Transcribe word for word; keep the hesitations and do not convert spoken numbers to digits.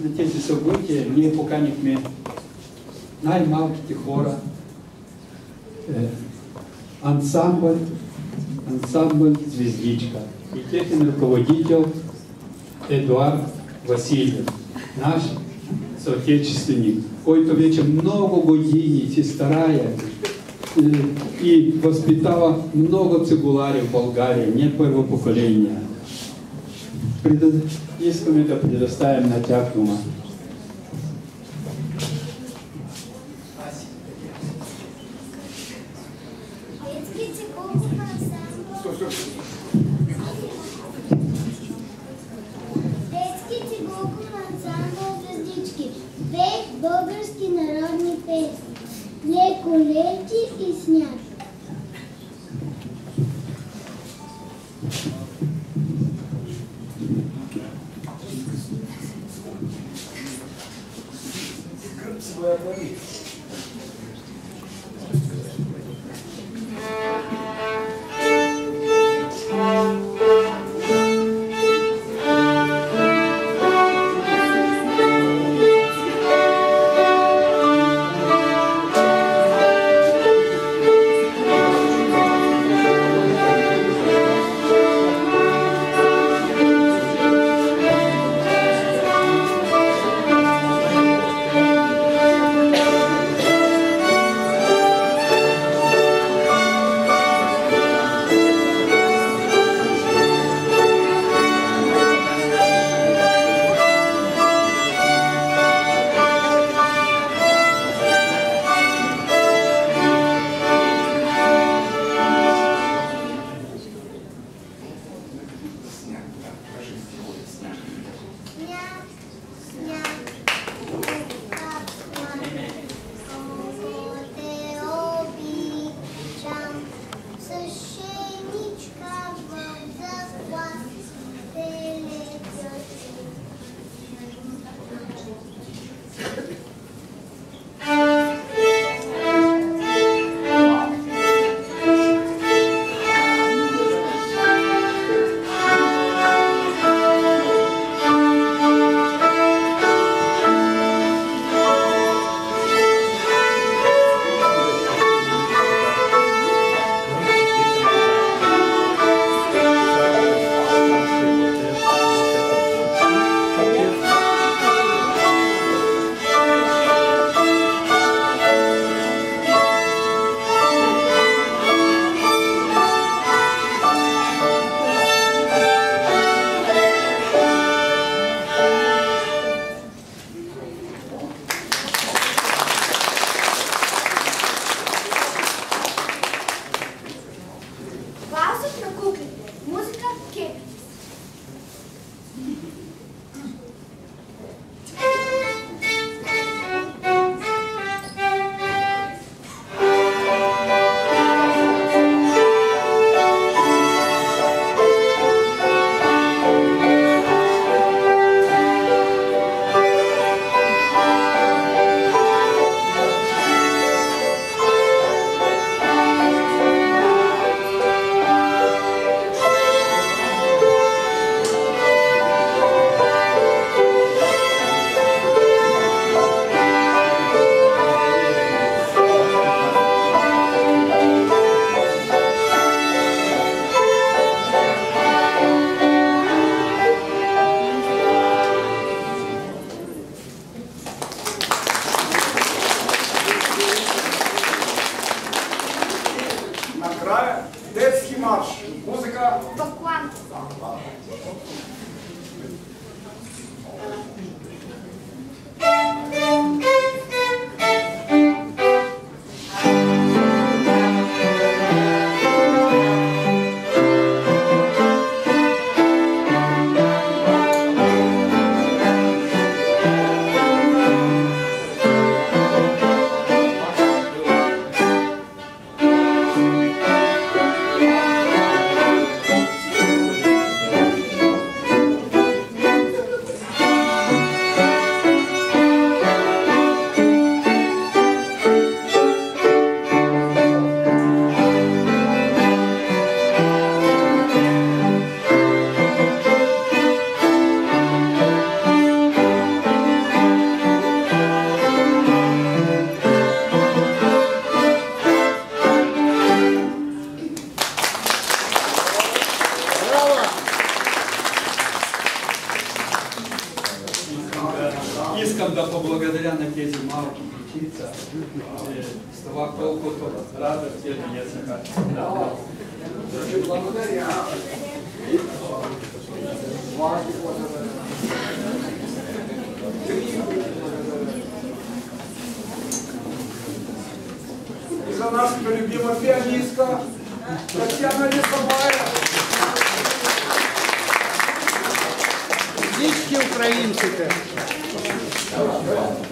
на тези събития ние поканихме най-малките хора, е, ансамбъл, ансамбъл Звездичка и техен ръководител Едуард Василев, наш съотечественик, който вече много години се старае и възпитава много цигулари в България, не първо поколение. Искаме да предоставим на тях дума. Детски цигулков ансамбъл Звездички. Пеят български народни песни. Леко лети и сняг. Искам да поблагодаря на тези малки дечица, с това колкото радост е донесаха. Благодаря. И за нашу любимую пианистку Татьяна Лисовая. Дички українці теж.